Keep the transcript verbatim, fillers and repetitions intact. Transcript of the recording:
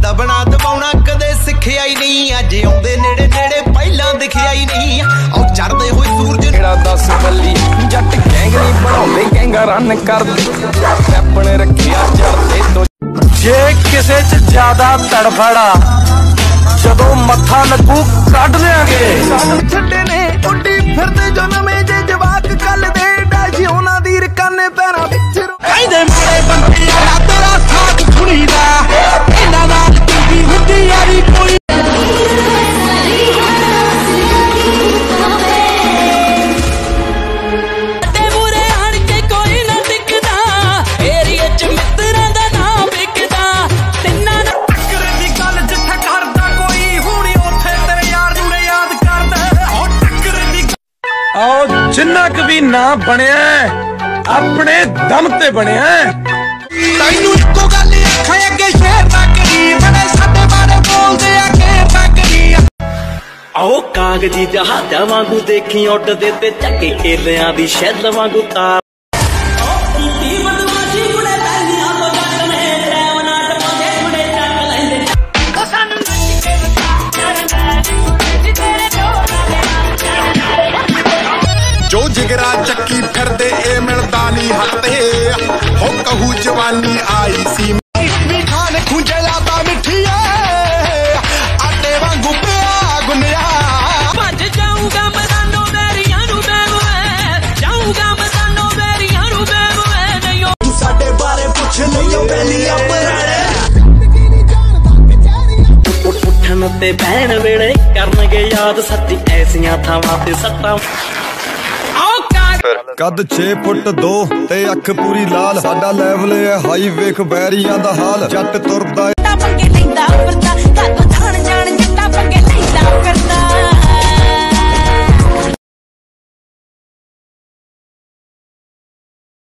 दबना दबाउना कदे सिखिया ही नहीं, अज आउंदे नेड़े नेड़े पहला दिखिया ही नहीं। औ चढ़दे होए सूरज नेड़ा दस बल्ली जट गैंग नहीं बनाउंदे गैंगा रन करदे अपने रखिया चढ़दे तो जे किसे च ज्यादा तड़फड़ा जदों मत्था लगू कढ देंगे छड्डे ने उड्डी फिरदे जो नवें जे जवाक कल दे डाजी उन्हां दी रकाने पैरां विच कहंदे मारे बंदे आ तेरा साथ छुड़ीदा इन्हां नाल चंगी हुंदी यारी कोई जिन्ना कभी ना बनिया अपने दम ते बनिया तैनू इक्को गल आखां अगे शेर ना करी बड़े साडे बारे बोलदे आ घेर ना करी आओ कागजी जहाजा वांगू देखी उड़दे ते चक्के खेलियां दी शैल वांगू तार जो जिगरा चक्की फिरदे ए मिलदा नी हटते हो कहू जवानी आई सी खान खुंजे लाता मिठिया आटे वांगू पिया गुनिया भज जाऊंगा मदानो बेरियां नु बेवे जाऊंगा मदानो बेरियां नु बेवे नहीं तू साडे बारे पुछ लईयो बेलियां पराणे उठन ते बहन वेले करनगे याद सच्ची ऐसियां थावां ते सट्टां कद छे फुट दो ते अख पूरी लाल साडा लेवल है हाई वेख बैरियां दा हाल जट तुरदा